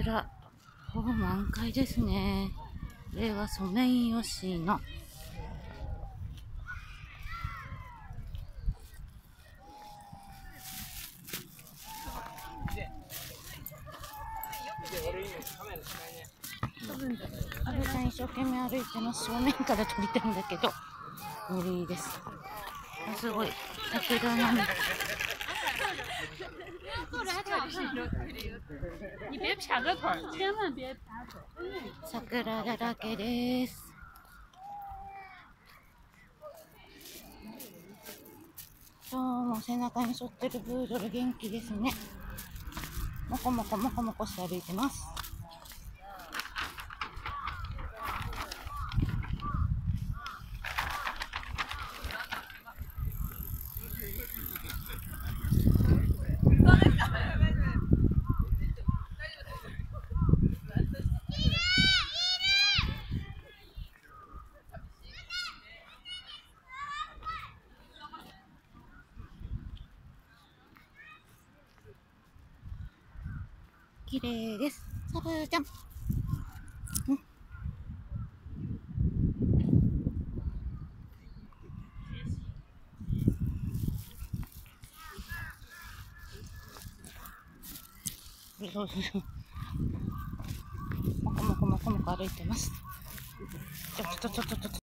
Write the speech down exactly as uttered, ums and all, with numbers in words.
桜、ほぼ満開ですね。これはソメイヨシノ。阿部さん一生懸命歩いてます。正面から撮りたいんだけど無理です。あ、すごい桜並木。桜だらけです。今日も背中に沿ってるプードル元気ですね。もこもこもこもこして歩いてます。綺麗です。サブーちゃん。うん。そうそう。もこもこもこもこ歩いてます。ちょちょちょちょちょ。